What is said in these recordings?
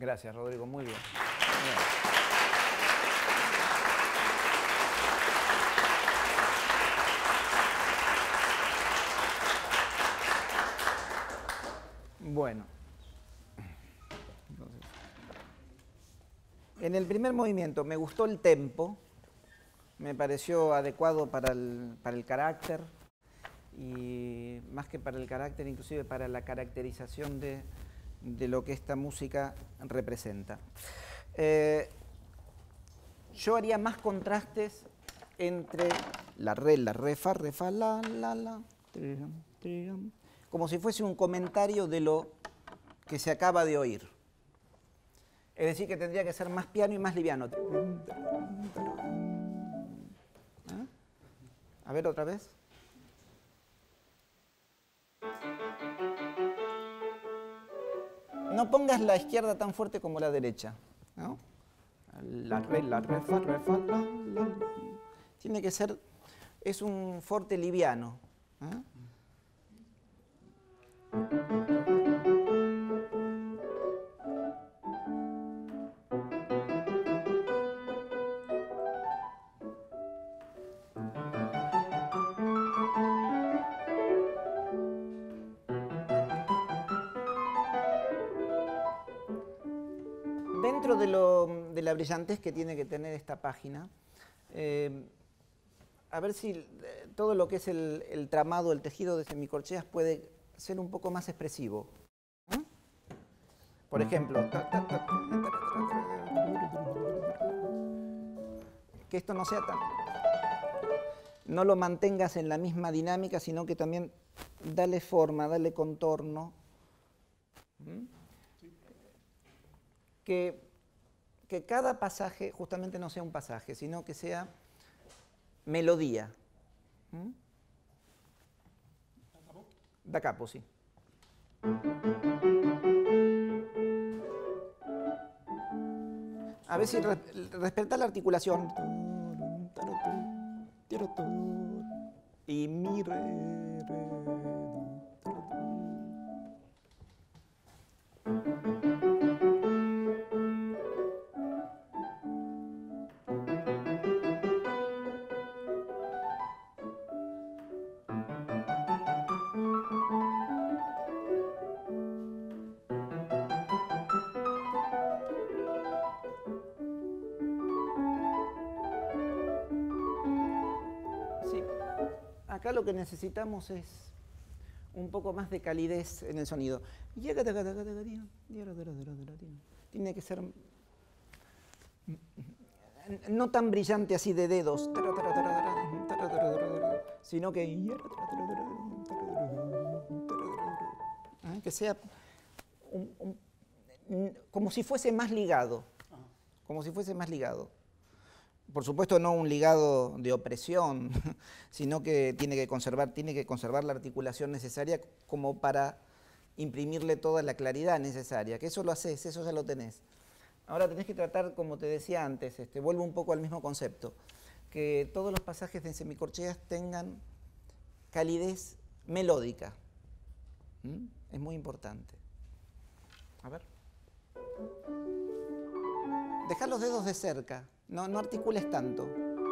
Gracias, Rodrigo, muy bien. Bien. Bueno, entonces, en el primer movimiento me gustó el tempo, me pareció adecuado para el carácter y más que para el carácter, inclusive para la caracterización de lo que esta música representa. Yo haría más contrastes entre la re, fa, la, como si fuese un comentario de lo que se acaba de oír. Es decir, que tendría que ser más piano y más liviano. ¿Ah? A ver, otra vez. No pongas la izquierda tan fuerte como la derecha, ¿no? La, re, fa, la. Tiene que ser, es un forte liviano. ¿Eh? Dentro de la brillantez que tiene que tener esta página, a ver si todo lo que es el tramado, el tejido de semicorcheas puede ser un poco más expresivo. Por ejemplo, que esto no sea tan... No lo mantengas en la misma dinámica, sino que también dale forma, dale contorno. Que cada pasaje justamente no sea un pasaje, sino que sea melodía. Da capo, sí. A ver si respeta la articulación. Y mi, re, acá lo que necesitamos es un poco más de calidez en el sonido. Tiene que ser no tan brillante así de dedos, sino que sea como si fuese más ligado, como si fuese más ligado. Por supuesto, no un ligado de opresión, sino que tiene que conservar la articulación necesaria como para imprimirle toda la claridad necesaria, que eso lo haces, eso ya lo tenés. Ahora tenés que tratar, como te decía antes, vuelvo un poco al mismo concepto, que todos los pasajes de semicorcheas tengan calidez melódica. Es muy importante. A ver. Deja los dedos de cerca. No articules tanto.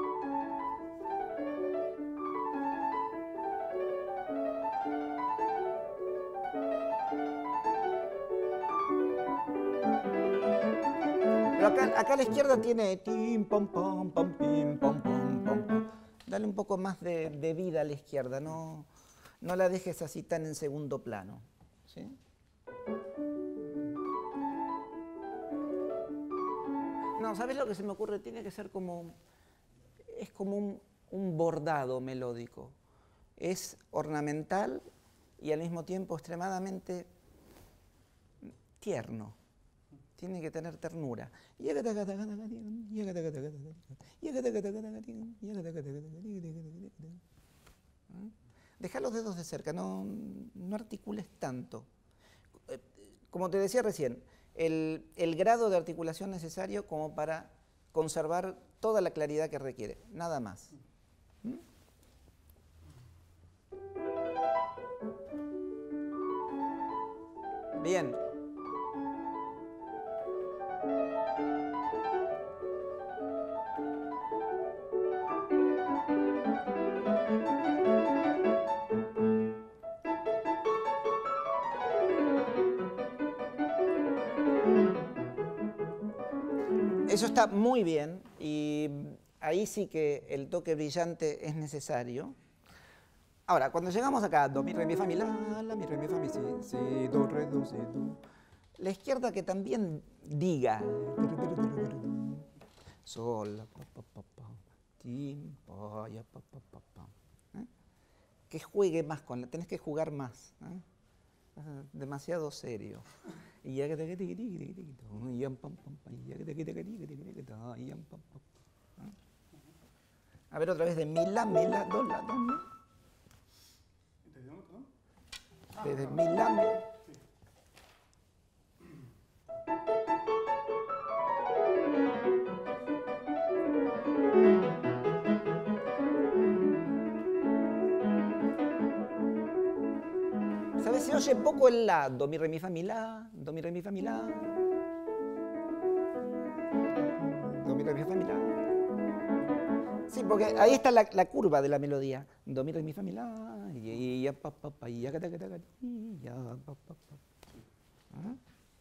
Pero acá a la izquierda tiene tim, pom, pom, pom, pim, pom, pom, pom, pom. Dale un poco más de vida a la izquierda. No la dejes así tan en segundo plano. ¿Sí? No, ¿sabes lo que se me ocurre? Tiene que ser como... Es como un bordado melódico. Es ornamental y al mismo tiempo extremadamente tierno. Tiene que tener ternura. Deja los dedos de cerca, no articules tanto. Como te decía recién, el grado de articulación necesario como para conservar toda la claridad que requiere, nada más. Bien. Eso está muy bien y ahí sí que el toque brillante es necesario. Ahora, cuando llegamos acá, do, mi, re, mi, fa, mi, la, mi, re, mi, fa, mi, si, si, do, re, do, si, do. La izquierda que también diga. Sol, la, pa, tim, pa, ya, pa. ¿Eh? Que juegue más con la, tenés que jugar más. ¿Eh? Demasiado serio. A ver otra vez de mi, la, do, mi. ¿Desde dónde, perdón? Desde mi, la, mi. ¿Sabes? Se oye poco el la. Do, mi, re, mi, fa, mi, la. Do, mi, re, mi, fa, mi, la. Do, mi, re, mi, fa, mi, la. Sí, porque ahí está la curva de la melodía. Do, mi, re, mi, fa, mi, la. Y ya, pa, y ya, ya, pa. ¿Ah?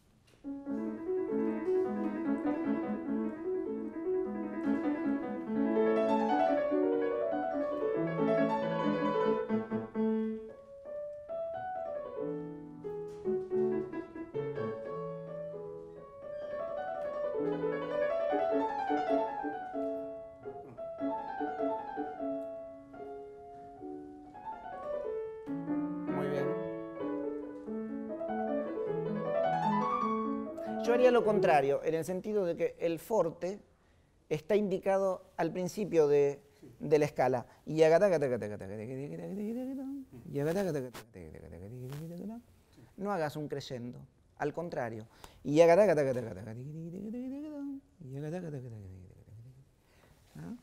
Muy bien. Yo haría lo contrario, en el sentido de que el forte está indicado al principio de la escala. No hagas un crescendo, al contrario. ¿Ah?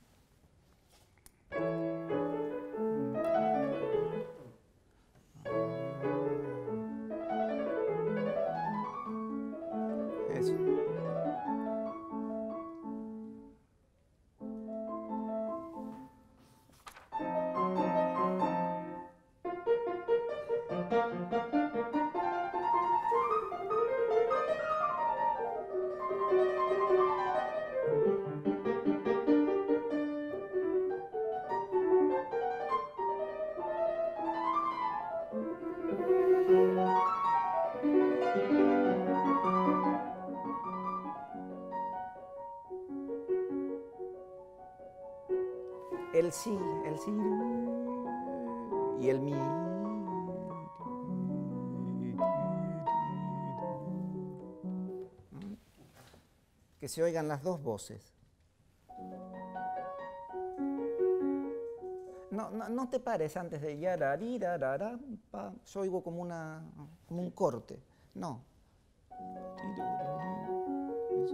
Eso. El sí y el mi. Que se oigan las dos voces. No te pares antes de yararira, pa. Yo oigo como un corte. No. Eso.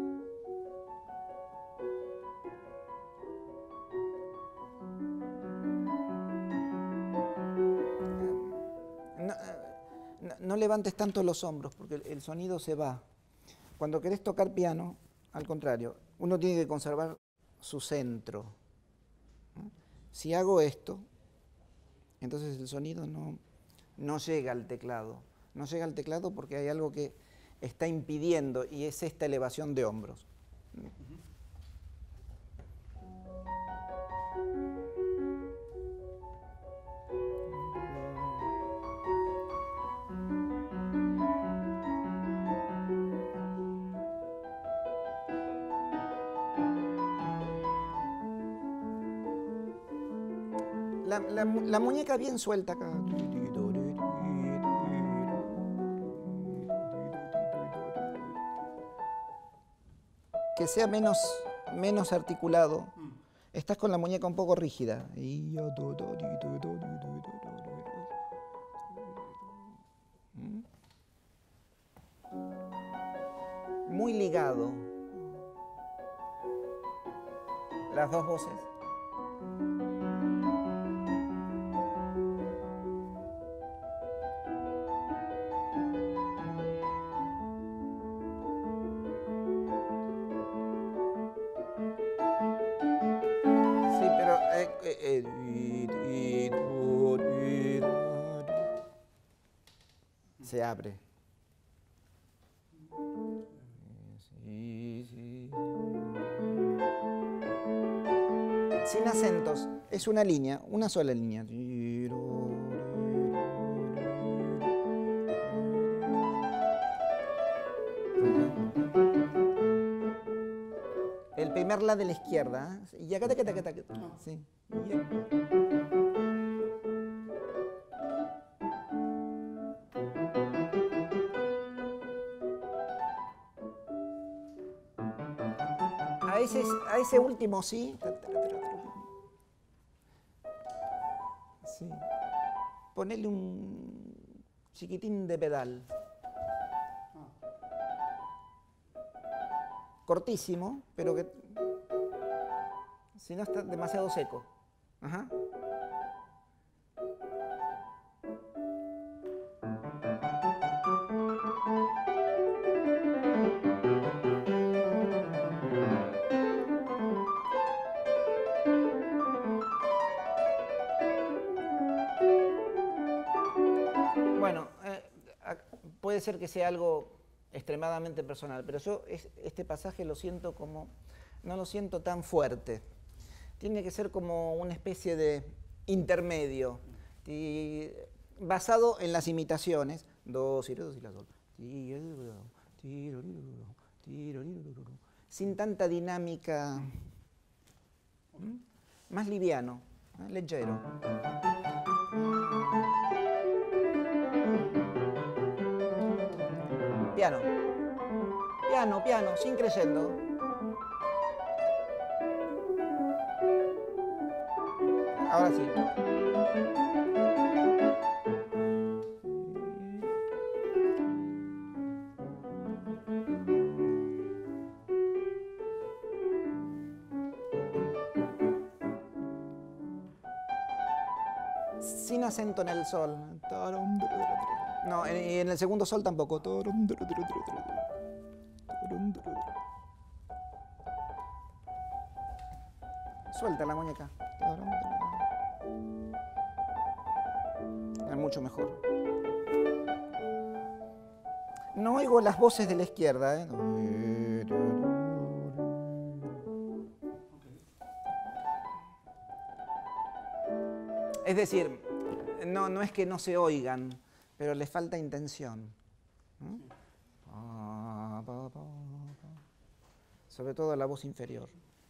No levantes tanto los hombros porque el sonido se va. Cuando querés tocar piano, al contrario, uno tiene que conservar su centro. Si hago esto, entonces el sonido no llega al teclado. No llega al teclado porque hay algo que está impidiendo y es esta elevación de hombros. La muñeca bien suelta acá. Que sea menos articulado. Estás con la muñeca un poco rígida. Muy ligado. Las dos voces. Sí, pero se abre. Sí, sí. sin acentos. Es una línea, una sola línea. El primer la de la izquierda. Y acá, sí. A ese último sí. Sí. Ponele un chiquitín de pedal. Cortísimo, pero que si no está demasiado seco. Ajá. Bueno, puede ser que sea algo extremadamente personal, pero yo este pasaje lo siento como, no lo siento tan fuerte. Tiene que ser como una especie de intermedio, basado en las imitaciones. Do, si, re, do, si, la, sol. Sin tanta dinámica, más liviano, leggero. Piano. Piano, piano, sin crescendo. Ahora sí. Sin acento en el sol. No, en el segundo sol tampoco. Suelta la muñeca. Es mucho mejor. No oigo las voces de la izquierda, ¿eh? Es decir, no es que no se oigan, pero les falta intención. ¿No? Sobre todo la voz inferior.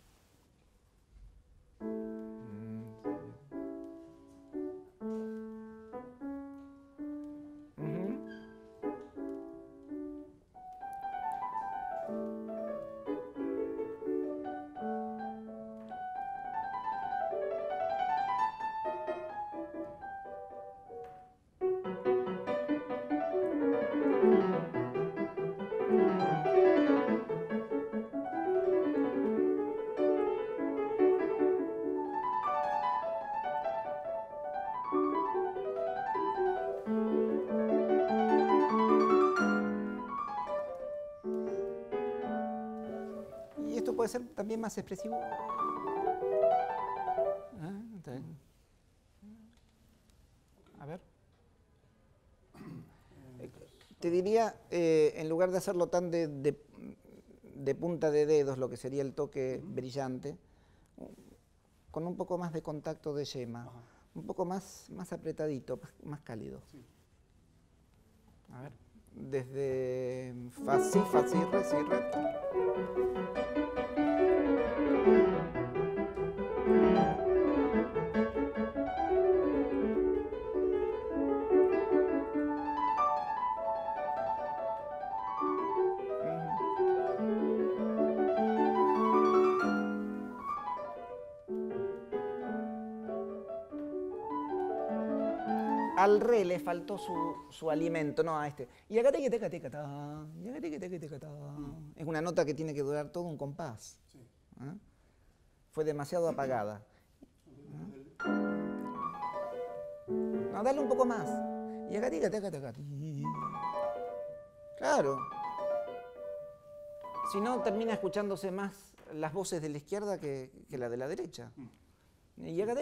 Puede ser también más expresivo. Está bien. A ver. Te diría, en lugar de hacerlo tan de punta de dedos, lo que sería el toque brillante, con un poco más de contacto de yema, un poco más apretadito, más cálido. A ver. Desde fa, si, re, si, re. Al re le faltó su alimento, no a este. Y acá es una nota que tiene que durar todo un compás. ¿Ah? Fue demasiado apagada. No, dale un poco más. Y acá claro. Si no, termina escuchándose más las voces de la izquierda que la de la derecha. Y acá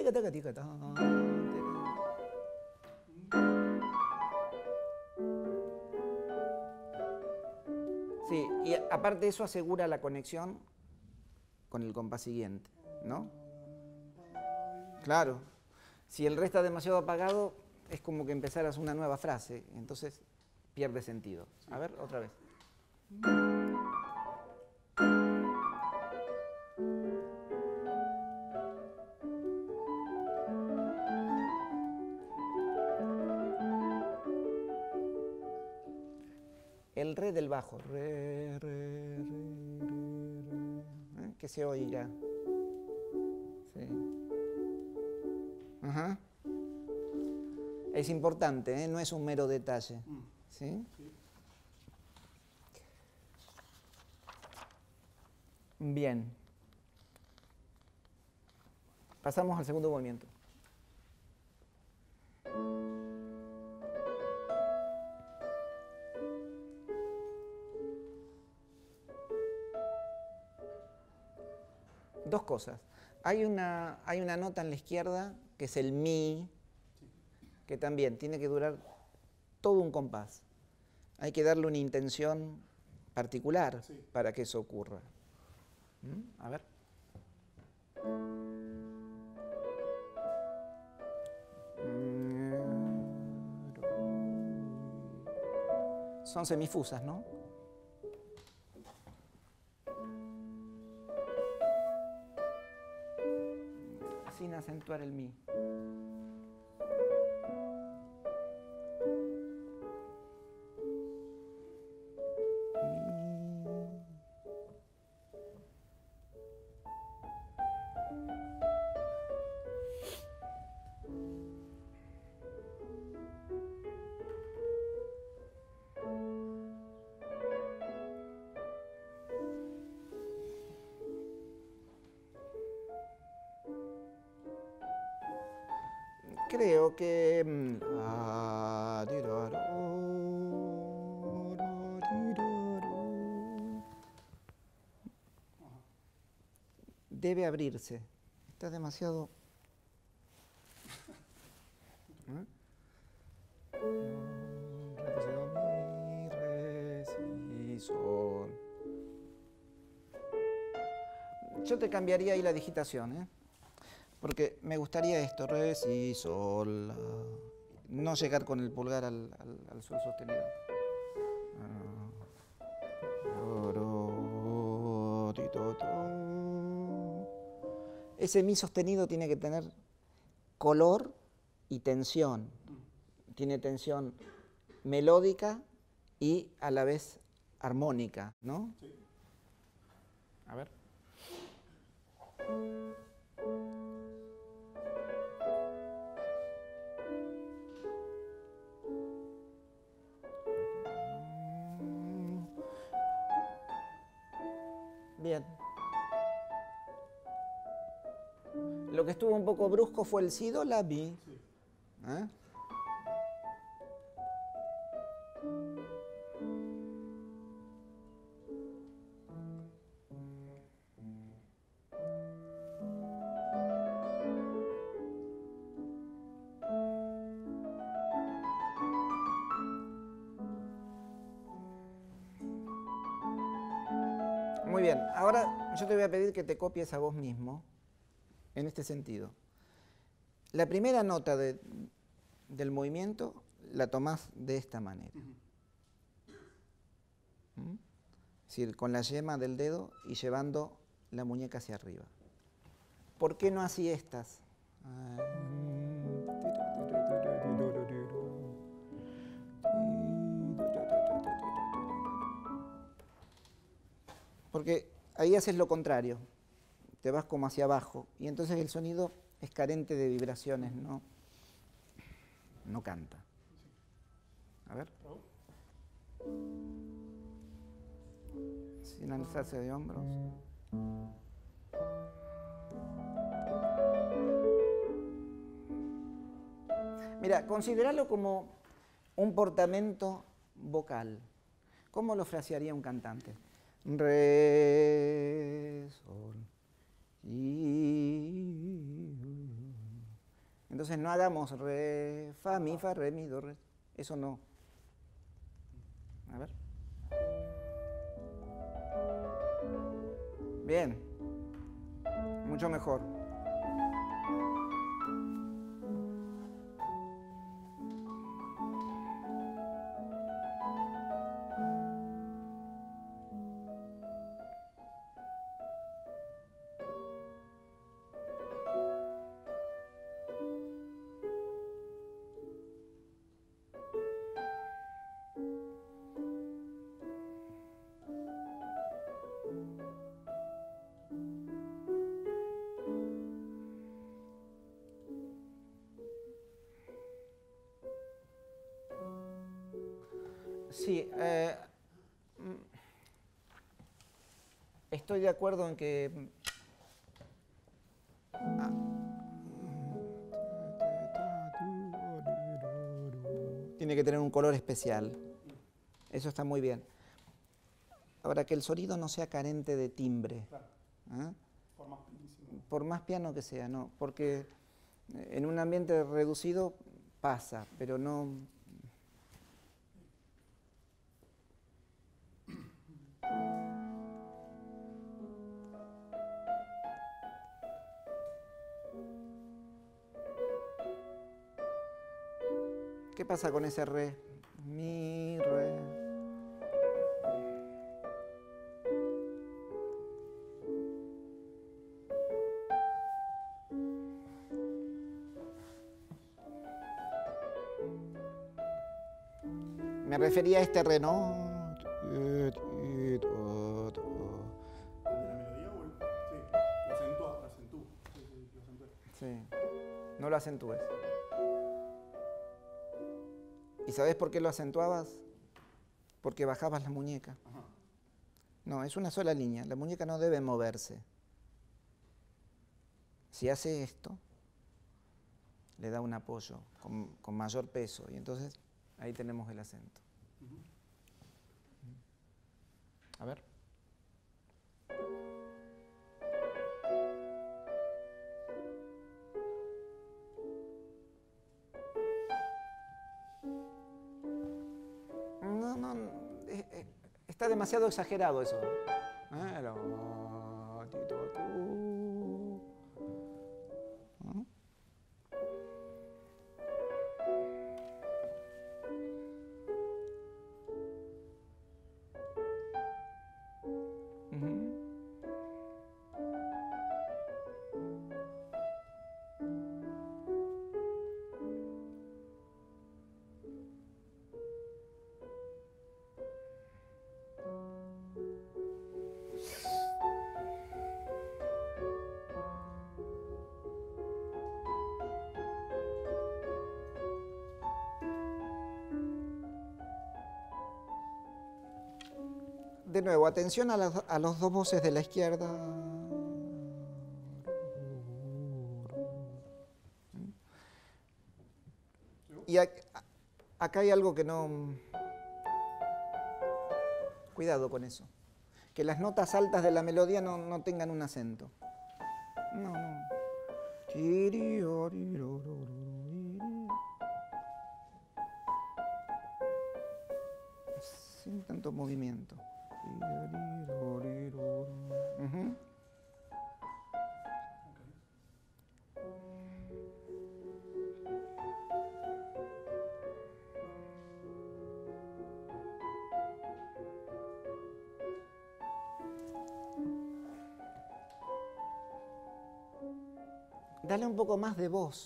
sí, y aparte eso asegura la conexión con el compás siguiente, ¿no? Claro. Si el re está demasiado apagado, es como que empezaras una nueva frase. Entonces pierde sentido. A ver, otra vez. El re del bajo. Re, re, re, re, re. Que se oiga. Sí. Ajá. Es importante, ¿eh? No es un mero detalle. ¿Sí? Bien. Pasamos al segundo movimiento. Dos cosas. Hay una nota en la izquierda que es el mi, que también tiene que durar todo un compás. Hay que darle una intención particular para que eso ocurra. A ver. Son semifusas, ¿no? Sin acentuar el mi. Creo que debe abrirse. Está demasiado. Re, si, sol. Yo te cambiaría ahí la digitación, ¿eh? Porque me gustaría esto, re, si, sol, la. No llegar con el pulgar al sol sostenido. Ese mi sostenido tiene que tener color y tensión. Tiene tensión melódica y a la vez armónica, ¿no? Sí. A ver. Bien. Lo que estuvo un poco brusco fue el si, do, la, mi. Sí. ¿Eh? Muy bien, ahora yo te voy a pedir que te copies a vos mismo en este sentido. La primera nota del movimiento la tomás de esta manera. Es decir, con la yema del dedo y llevando la muñeca hacia arriba. ¿Por qué no así estas? Porque ahí haces lo contrario, te vas como hacia abajo y entonces el sonido es carente de vibraciones, no canta. A ver. Sin alzarse de hombros. Mira, considéralo como un portamento vocal. ¿Cómo lo frasearía un cantante? Re, sol, si. Entonces no hagamos re, fa, mi, fa, re, mi, do, re. Eso no. A ver. Bien. Mucho mejor. Sí, estoy de acuerdo en que tiene que tener un color especial. Eso está muy bien. Ahora, que el sonido no sea carente de timbre. Claro. ¿Ah? Por más pianísimo. Por más piano que sea, no. Porque en un ambiente reducido pasa, pero no... ¿Qué pasa con ese re? Mi, re. Me refería a este re, ¿no? ¿De la melodía o el...? Sí, lo acentúa, lo acentúo. Sí, sí, lo acentué. Sí. No lo acentúes. ¿Y sabes por qué lo acentuabas? Porque bajabas la muñeca. Ajá. No, es una sola línea. La muñeca no debe moverse. Si hace esto, le da un apoyo con mayor peso. Y entonces ahí tenemos el acento. Ujú. A ver. No, no, está demasiado exagerado eso. ¿No? Ujú. De nuevo, atención a los dos voces de la izquierda. Y acá hay algo que no... Cuidado con eso. Que las notas altas de la melodía no tengan un acento. No, no. Sin tanto movimiento. Ujú. Dale un poco más de voz.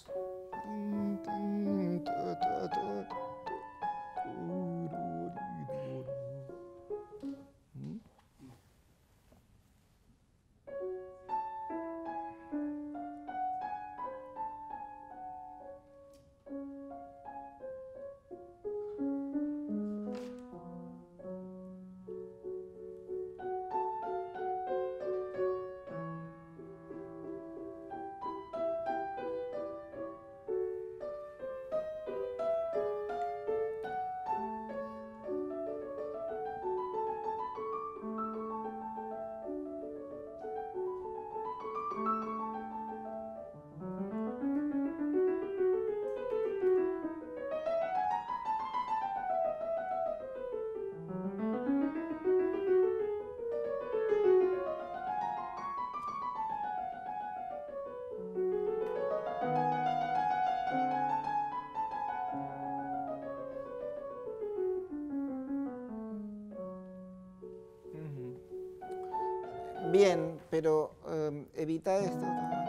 Bien, pero evita esto.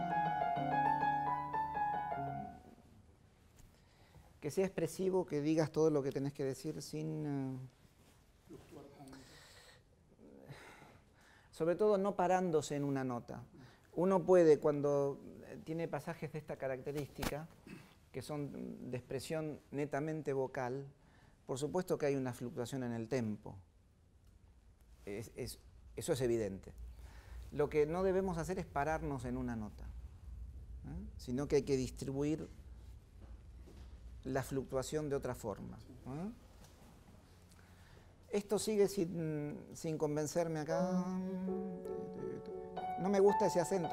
Que sea expresivo, que digas todo lo que tenés que decir sin... Fluctuar con... sobre todo no parándose en una nota. Uno puede, cuando tiene pasajes de esta característica, que son de expresión netamente vocal, Por supuesto que hay una fluctuación en el tempo. Eso es evidente. Lo que no debemos hacer es pararnos en una nota, sino que hay que distribuir la fluctuación de otra forma. Esto sigue sin convencerme acá. No me gusta ese acento.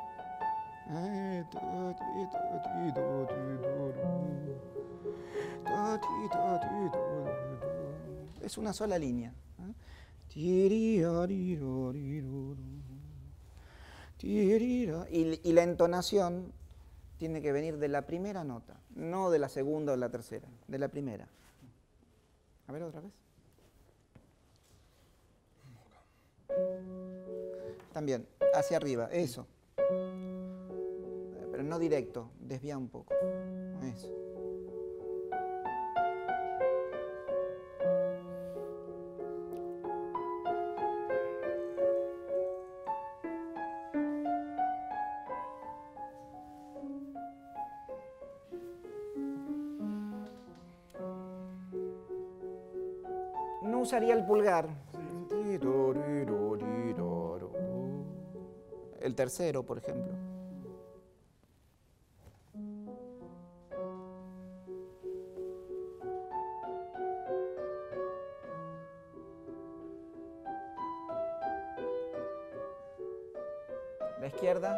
Es una sola línea. Y la entonación tiene que venir de la primera nota, no de la segunda o la tercera, de la primera. A ver otra vez. También, hacia arriba, eso. Pero no directo, desvía un poco. Eso. No usaría el pulgar. El tercero, por ejemplo. La izquierda.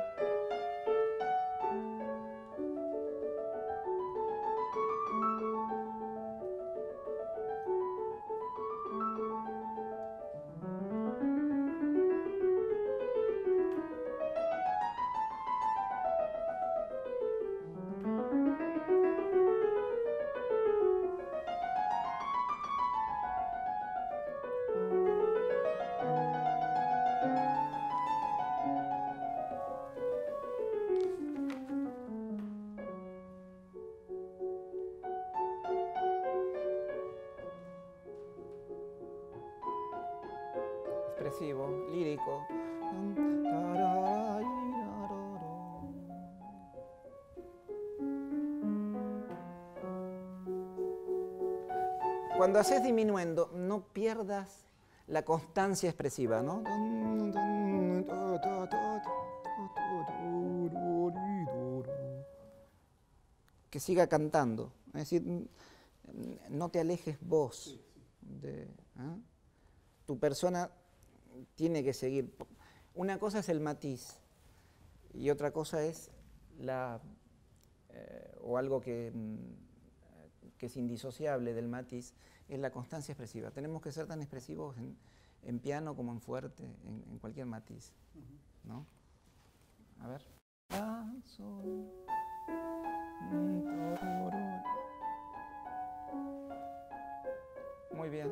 Expresivo, lírico. Cuando haces diminuendo, no pierdas la constancia expresiva, ¿no? Que siga cantando. Es decir, no te alejes vos. Tu persona tiene que seguir. Una cosa es el matiz y otra cosa es o algo que es indisociable del matiz, es la constancia expresiva. Tenemos que ser tan expresivos en piano como en fuerte, en cualquier matiz, ¿no? A ver. Muy bien.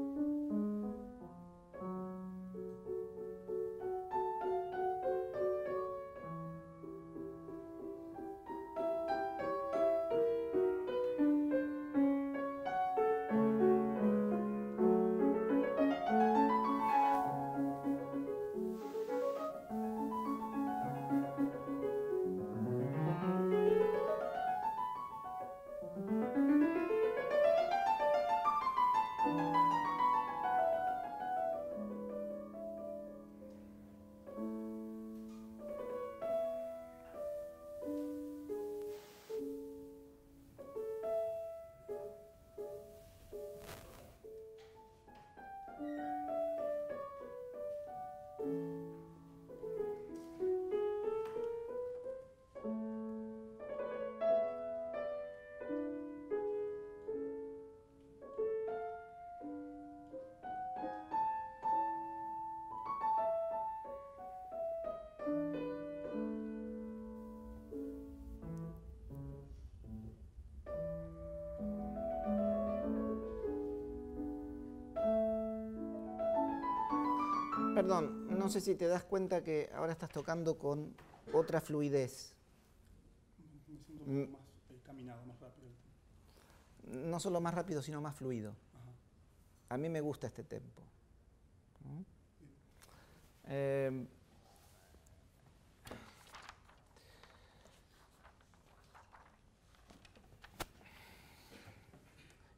Perdón, no sé si te das cuenta que ahora estás tocando con otra fluidez. Me siento un poco más caminado, más rápido. No solo más rápido, sino más fluido. Ajá. A mí me gusta este tempo.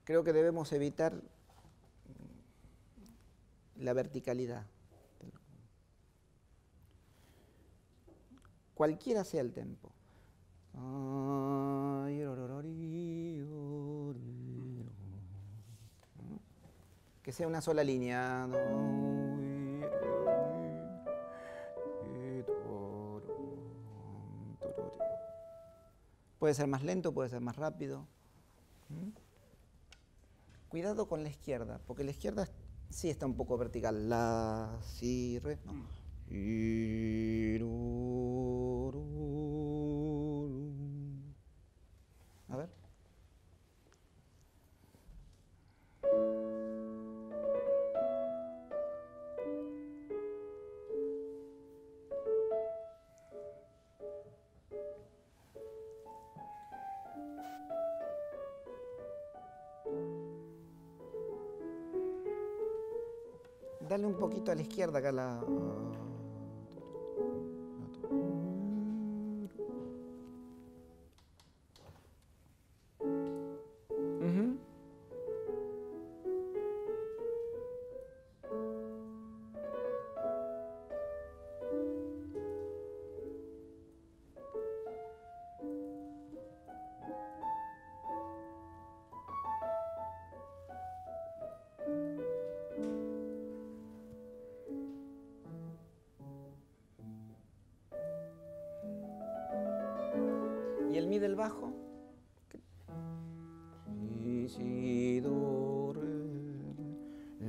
creo que debemos evitar la verticalidad. Cualquiera sea el tempo. Que sea una sola línea. Puede ser más lento, puede ser más rápido. Cuidado con la izquierda, porque la izquierda sí está un poco vertical. La, si, re, no. A ver. Dale un poquito a la izquierda acá la... Ujú. ¿Y el mi del bajo? Si, si, do, re,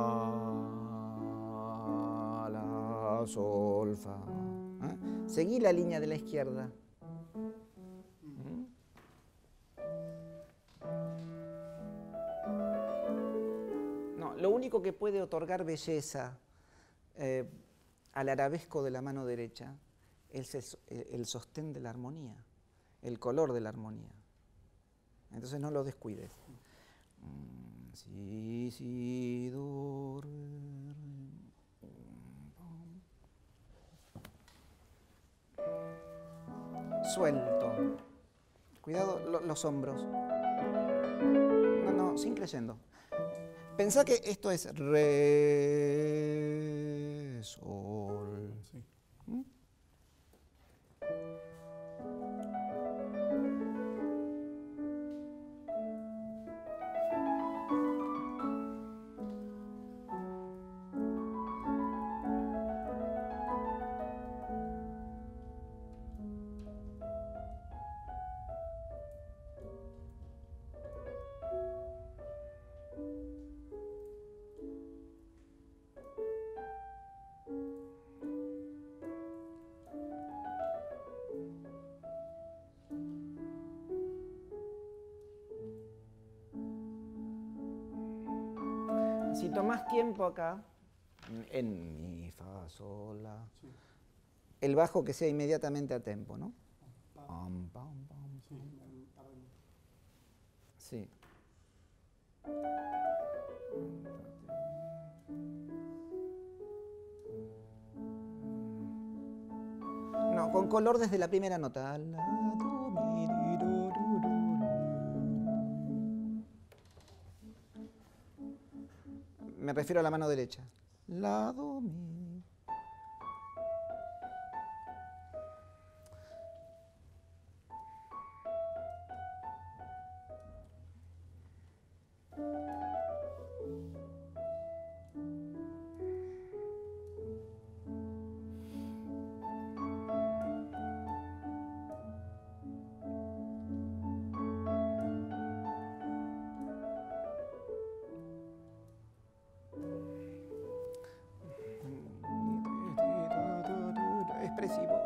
la, sol, fa. ¿Eh? Seguí la línea de la izquierda. No, lo único que puede otorgar belleza al arabesco de la mano derecha es el sostén de la armonía, el color de la armonía. Entonces no lo descuides. Si, si, do, re, re. Suelto. Cuidado los hombros. No, no, sin creyendo. Pensá que esto es re, sol. Sí. Si tomás tiempo acá, en mi, fa, sol, la, Sí. el bajo que sea inmediatamente a tempo, ¿no? Pam. Pam, pam, pam. Sí, tarde. Sí. No, con color desde la primera nota. La, do, mi, di, do, do, do, do. Me refiero a la mano derecha. La, do, mi. Expresivo.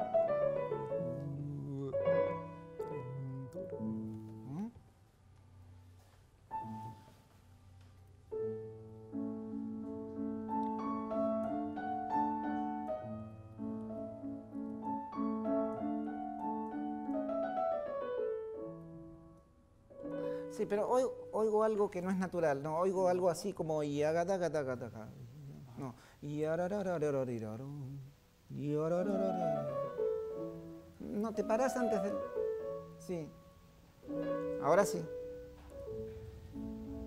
Sí, pero oigo algo que no es natural, ¿no? Oigo algo así como yagadagadagadagá. No. Yararararararararo. Yararararara. No, te parás antes del... Sí. Ahora sí.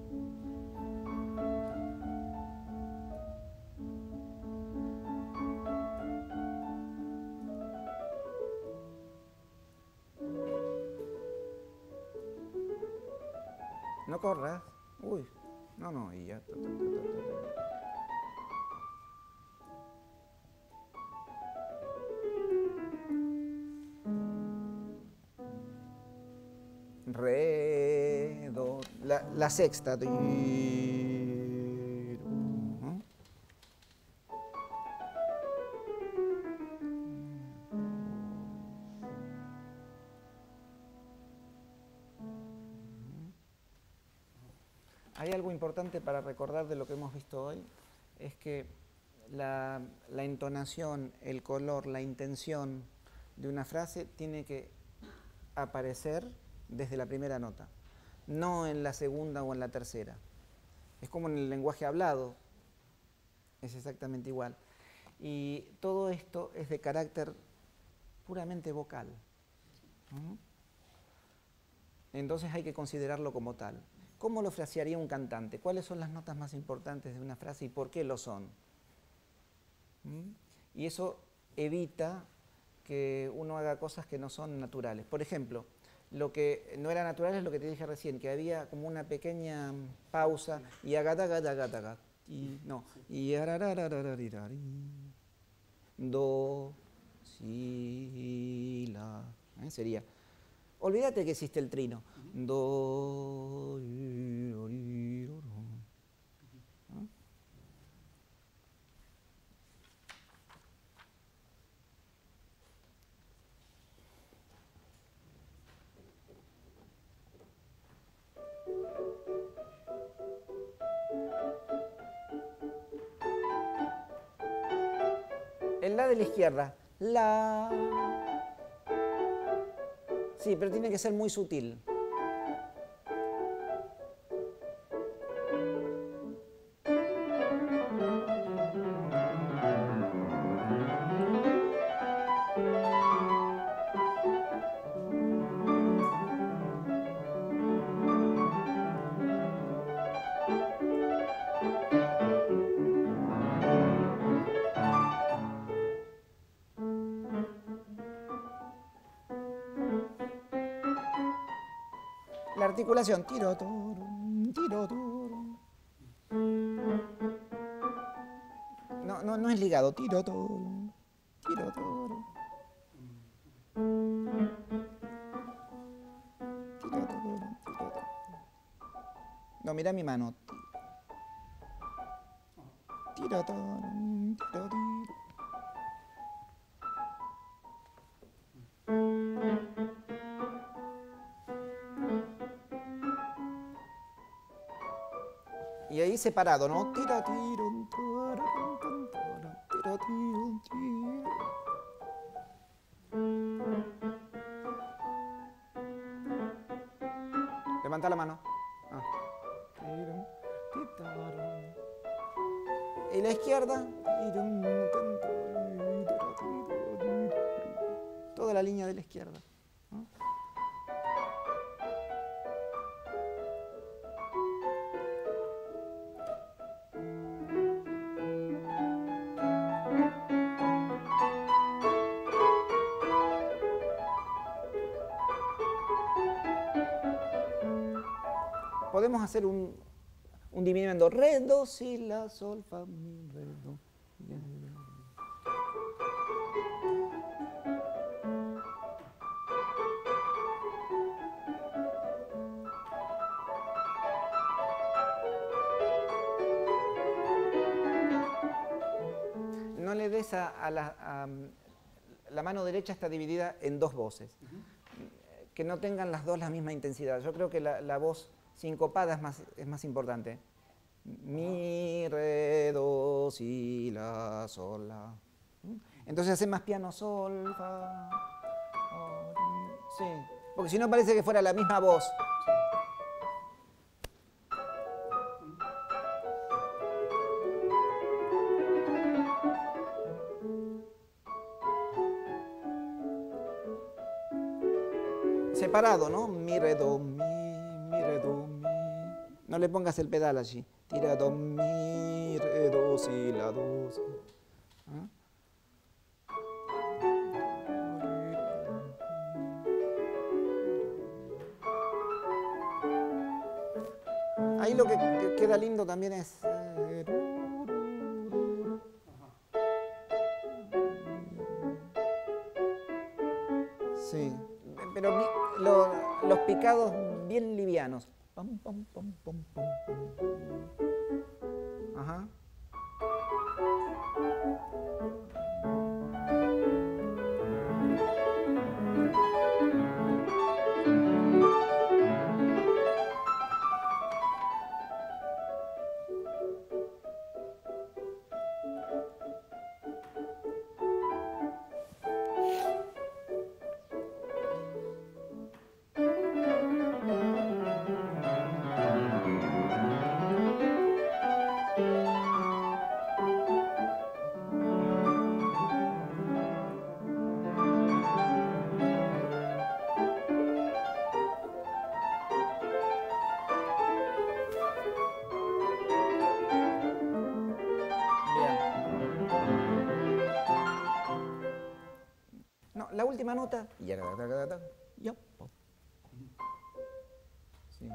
corras. Uy, no, y ya. Re, do, la sexta. Hay algo importante para recordar de lo que hemos visto hoy, es que la entonación, el color, la intención de una frase tiene que aparecer desde la primera nota, no en la segunda o en la tercera. Es como en el lenguaje hablado, es exactamente igual. Y todo esto es de carácter puramente vocal. Entonces hay que considerarlo como tal. ¿Cómo lo frasearía un cantante? ¿Cuáles son las notas más importantes de una frase y por qué lo son? Y eso evita que uno haga cosas que no son naturales. Por ejemplo, lo que no era natural es lo que te dije recién, que había como una pequeña pausa y agatagatagatagagat. Y no, y ararararararari, do, si, la. Sería. Olvídate que existe el trino. Do, ¿no? El la de la izquierda. La. Sí, pero tiene que ser muy sutil. La articulación. Tiro, torum, tiro, torum. No es ligado. Tiro, torum, tiro, torum. Tiro, torum, tiro, torum. No, mira mi mano. Tiro, torum, tiro, tiro. Y ahí separado, ¿no? Tira, tiro, tiro, tiro, tiro. Levanta la mano. Ah. Y la izquierda. Toda la línea de la izquierda. ¿No? Podemos hacer un diminuendo. Re, do, si, la, sol, fa, mi, re, do. No le des a la mano derecha está dividida en dos voces. Que no tengan las dos la misma intensidad. Yo creo que la voz sincopada es más importante. Mi, re, do, si, la, sol, la. Entonces hace más piano, sol, fa. Sí, porque si no parece que fuera la misma voz. Separado, ¿no? Mi, re, do, mi, re, do, mi. No le pongas el pedal allí. Tira, do, mi, re, do, si, la, do, si. ¿Ah? Ahí lo que queda lindo también es... Sí, pero los picados bien livianos. Pam, pam, pam, pam, pam, pam. Ajá. No, la última nota. Ya. Sí.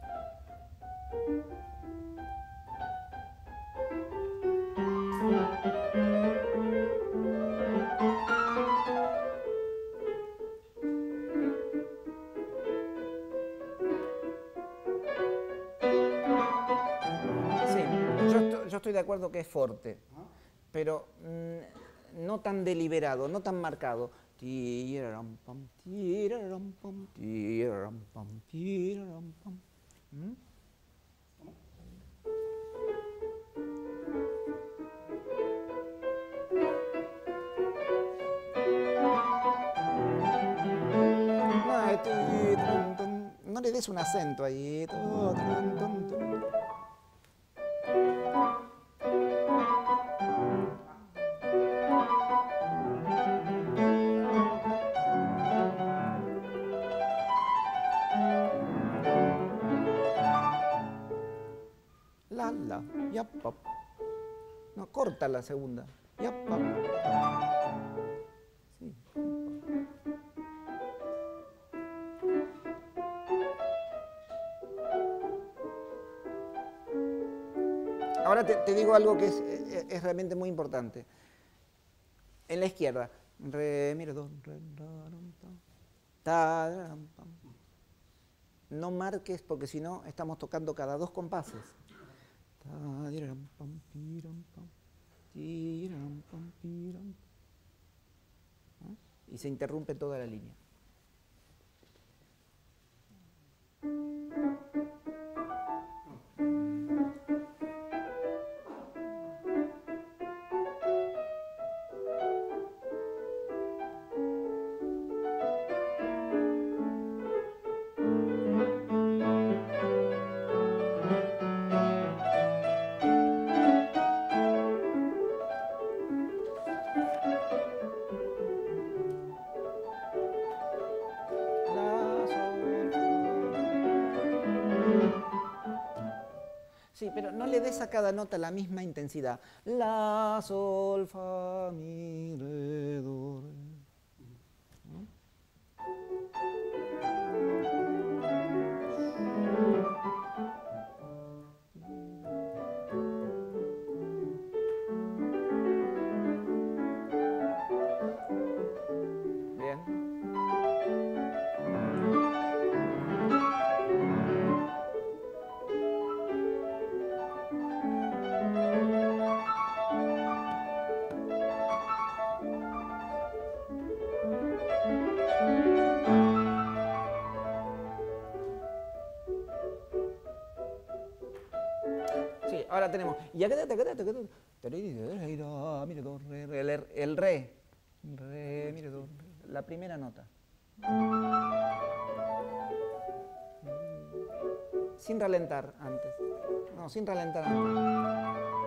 Sí, yo estoy de acuerdo que es fuerte, pero no tan deliberado, no tan marcado. Tiraram, pam, tiraram, pam, tiraram, pam, tiraram, pam. No le des un acento ahí. La, ya, pop. No, corta la segunda. Ya, pop. Sí. Ahora te digo algo que es realmente muy importante. En la izquierda, re, mi, re, do, re, ra, ram, ta, ram, pam. No marques porque si no estamos tocando cada dos compases. Ta, diram, pam, piram, pam, tiram, pam, piram. ¿No? Y se interrumpe toda la línea. Sí, pero no le des a cada nota la misma intensidad. La, sol, fa, mi, re, do, re. ¿No? Bien. Sí, ahora tenemos. El re. Re, mire, do, re. La primera nota. Sin ralentar antes. No, sin ralentar antes.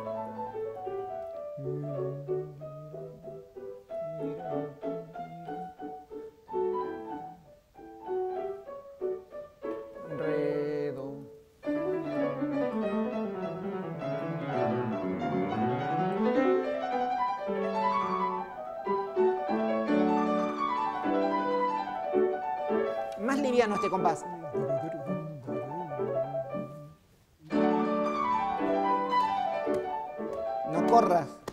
Re, do. Más liviano este compás. corras.